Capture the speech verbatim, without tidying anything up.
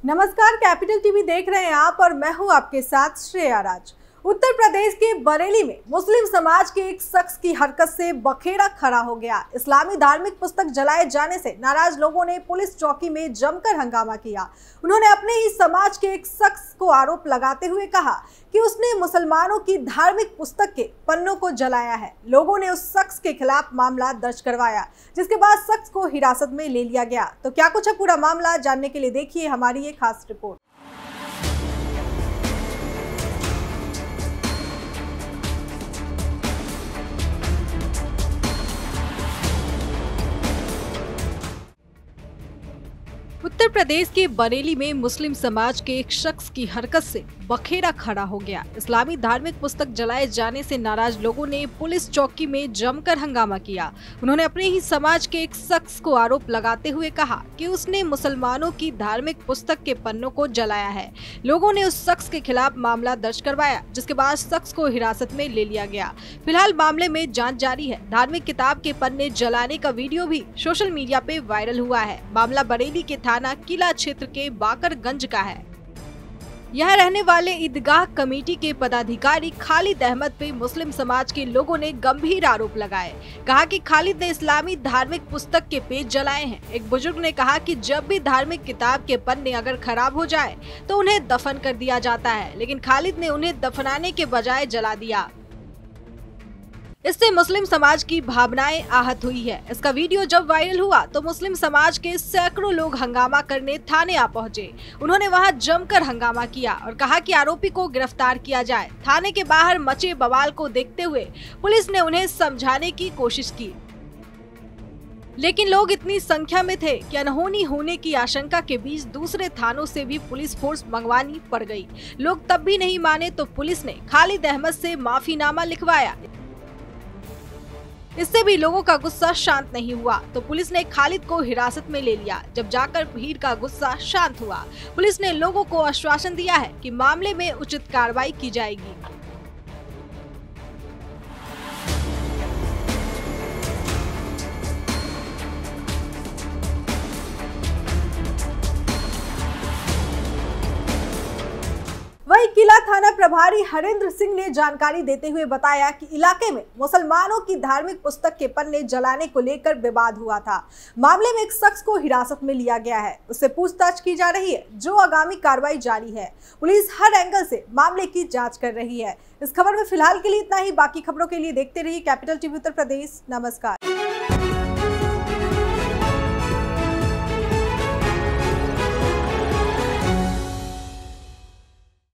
नमस्कार, capital TV देख रहे हैं आप और मैं हूं आपके साथ श्रेया राज। उत्तर प्रदेश के बरेली में मुस्लिम समाज के एक शख्स की हरकत से बखेड़ा खड़ा हो गया। इस्लामी धार्मिक पुस्तक जलाए जाने से नाराज लोगों ने पुलिस चौकी में जमकर हंगामा किया। उन्होंने अपने ही समाज के एक शख्स को आरोप लगाते हुए कहा कि उसने मुसलमानों की धार्मिक पुस्तक के पन्नों को जलाया है। लोगों ने उस शख्स के खिलाफ मामला दर्ज करवाया, जिसके बाद शख्स को हिरासत में ले लिया गया। तो क्या कुछ है पूरा मामला, जानने के लिए देखिए हमारी ये खास रिपोर्ट। उत्तर प्रदेश के बरेली में मुस्लिम समाज के एक शख्स की हरकत से बखेड़ा खड़ा हो गया। इस्लामी धार्मिक पुस्तक जलाए जाने से नाराज लोगों ने पुलिस चौकी में जमकर हंगामा किया। उन्होंने अपने ही समाज के एक शख्स को आरोप लगाते हुए कहा कि उसने मुसलमानों की धार्मिक पुस्तक के पन्नों को जलाया है। लोगों ने उस शख्स के खिलाफ मामला दर्ज करवाया, जिसके बाद शख्स को हिरासत में ले लिया गया। फिलहाल मामले में जाँच जारी है। धार्मिक किताब के पन्ने जलाने का वीडियो भी सोशल मीडिया पे वायरल हुआ है। मामला बरेली के थाना किला क्षेत्र के बाकरगंज का है। यहाँ रहने वाले ईदगाह कमेटी के पदाधिकारी खालिद अहमद पे मुस्लिम समाज के लोगों ने गंभीर आरोप लगाए। कहा कि खालिद ने इस्लामी धार्मिक पुस्तक के पेज जलाए हैं। एक बुजुर्ग ने कहा कि जब भी धार्मिक किताब के पन्ने अगर खराब हो जाए तो उन्हें दफन कर दिया जाता है, लेकिन खालिद ने उन्हें दफनाने के बजाय जला दिया। इससे मुस्लिम समाज की भावनाएं आहत हुई है। इसका वीडियो जब वायरल हुआ तो मुस्लिम समाज के सैकड़ों लोग हंगामा करने थाने आ पहुंचे। उन्होंने वहां जमकर हंगामा किया और कहा कि आरोपी को गिरफ्तार किया जाए। थाने के बाहर मचे बवाल को देखते हुए पुलिस ने उन्हें समझाने की कोशिश की, लेकिन लोग इतनी संख्या में थे कि अनहोनी होने की आशंका के बीच दूसरे थानों से भी पुलिस फोर्स मंगवानी पड़ गई। लोग तब भी नहीं माने तो पुलिस ने खालिद अहमद से माफीनामा लिखवाया। इससे भी लोगों का गुस्सा शांत नहीं हुआ तो पुलिस ने खालिद को हिरासत में ले लिया। जब जाकर भीड़ का गुस्सा शांत हुआ, पुलिस ने लोगों को आश्वासन दिया है कि मामले में उचित कार्रवाई की जाएगी। वहीं किला थाना प्रभारी हरेंद्र सिंह ने जानकारी देते हुए बताया कि इलाके में मुसलमानों की धार्मिक पुस्तक के पन्ने जलाने को लेकर विवाद हुआ था। मामले में एक शख्स को हिरासत में लिया गया है, उससे पूछताछ की जा रही है, जो आगामी कार्रवाई जारी है। पुलिस हर एंगल से मामले की जांच कर रही है। इस खबर में फिलहाल के लिए इतना ही। बाकी खबरों के लिए देखते रहिए कैपिटल टीवी उत्तर प्रदेश। नमस्कार।